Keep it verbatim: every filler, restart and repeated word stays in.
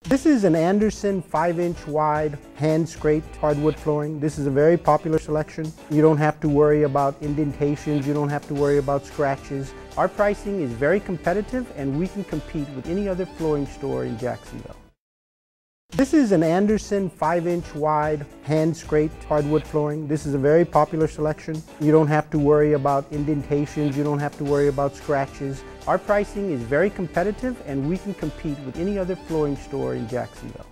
This is an Anderson five inch wide hand-scraped hardwood flooring. This is a very popular selection. You don't have to worry about indentations, you don't have to worry about scratches. Our pricing is very competitive and we can compete with any other flooring store in Jacksonville. This is an Anderson five inch wide hand-scraped hardwood flooring. This is a very popular selection. You don't have to worry about indentations, you don't have to worry about scratches. Our pricing is very competitive and we can compete with any other flooring store in Jacksonville.